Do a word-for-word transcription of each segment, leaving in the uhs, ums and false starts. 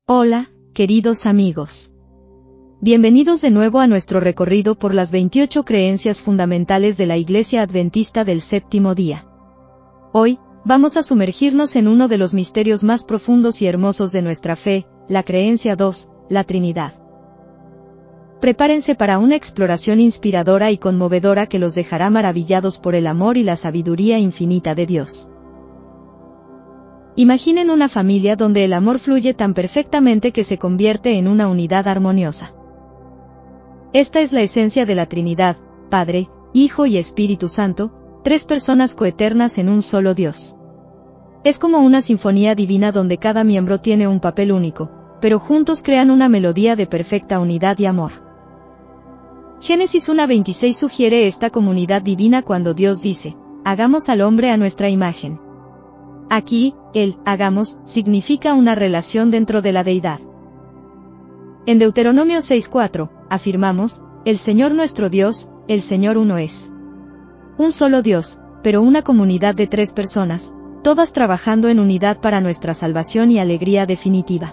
Hola, queridos amigos. Bienvenidos de nuevo a nuestro recorrido por las veintiocho creencias fundamentales de la Iglesia Adventista del Séptimo Día. Hoy, vamos a sumergirnos en uno de los misterios más profundos y hermosos de nuestra fe, la creencia dos, la Trinidad. Prepárense para una exploración inspiradora y conmovedora que los dejará maravillados por el amor y la sabiduría infinita de Dios. Imaginen una familia donde el amor fluye tan perfectamente que se convierte en una unidad armoniosa. Esta es la esencia de la Trinidad, Padre, Hijo y Espíritu Santo, tres personas coeternas en un solo Dios. Es como una sinfonía divina donde cada miembro tiene un papel único, pero juntos crean una melodía de perfecta unidad y amor. Génesis uno veintiséis sugiere esta comunidad divina cuando Dios dice, hagamos al hombre a nuestra imagen. Aquí, el hagamos significa una relación dentro de la deidad. En Deuteronomio seis cuatro, afirmamos, el Señor nuestro Dios, el Señor uno es. Un solo Dios, pero una comunidad de tres personas, todas trabajando en unidad para nuestra salvación y alegría definitiva.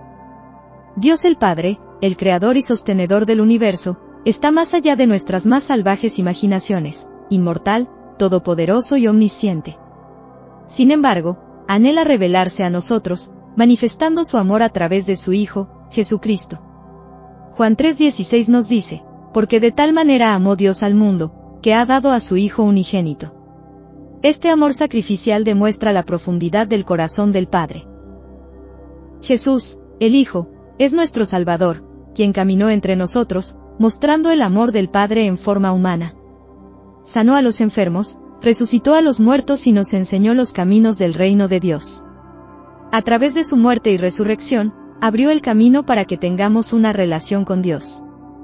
Dios el Padre, el Creador y sostenedor del universo, está más allá de nuestras más salvajes imaginaciones, inmortal, todopoderoso y omnisciente. Sin embargo, anhela revelarse a nosotros, manifestando su amor a través de su Hijo, Jesucristo. Juan tres dieciséis nos dice, porque de tal manera amó Dios al mundo, que ha dado a su Hijo unigénito. Este amor sacrificial demuestra la profundidad del corazón del Padre. Jesús, el Hijo, es nuestro Salvador, quien caminó entre nosotros, mostrando el amor del Padre en forma humana. Sanó a los enfermos, resucitó a los muertos y nos enseñó los caminos del reino de Dios. A través de su muerte y resurrección, abrió el camino para que tengamos una relación con Dios.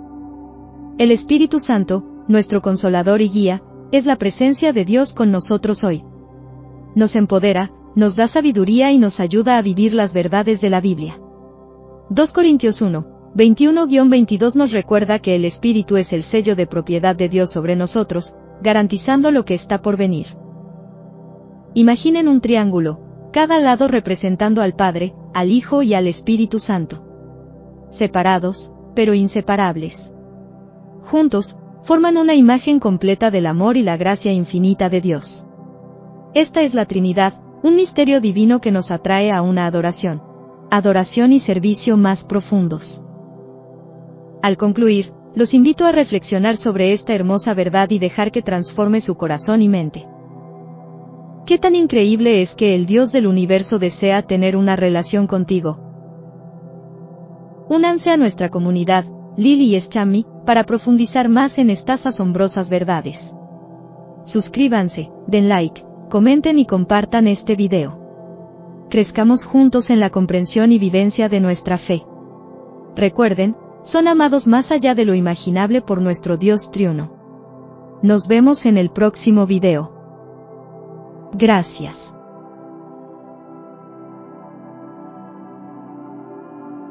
El Espíritu Santo, nuestro consolador y guía, es la presencia de Dios con nosotros hoy. Nos empodera, nos da sabiduría y nos ayuda a vivir las verdades de la Biblia. dos Corintios uno, veintiuno a veintidós nos recuerda que el Espíritu es el sello de propiedad de Dios sobre nosotros, garantizando lo que está por venir. Imaginen un triángulo, cada lado representando al Padre, al Hijo y al Espíritu Santo. Separados, pero inseparables. Juntos, forman una imagen completa del amor y la gracia infinita de Dios. Esta es la Trinidad, un misterio divino que nos atrae a una adoración. Adoración y servicio más profundos. Al concluir, los invito a reflexionar sobre esta hermosa verdad y dejar que transforme su corazón y mente. ¿Qué tan increíble es que el Dios del universo desea tener una relación contigo? Únanse a nuestra comunidad, Lili y Schami, para profundizar más en estas asombrosas verdades. Suscríbanse, den like, comenten y compartan este video. Crezcamos juntos en la comprensión y vivencia de nuestra fe. Recuerden, son amados más allá de lo imaginable por nuestro Dios triuno. Nos vemos en el próximo video. Gracias.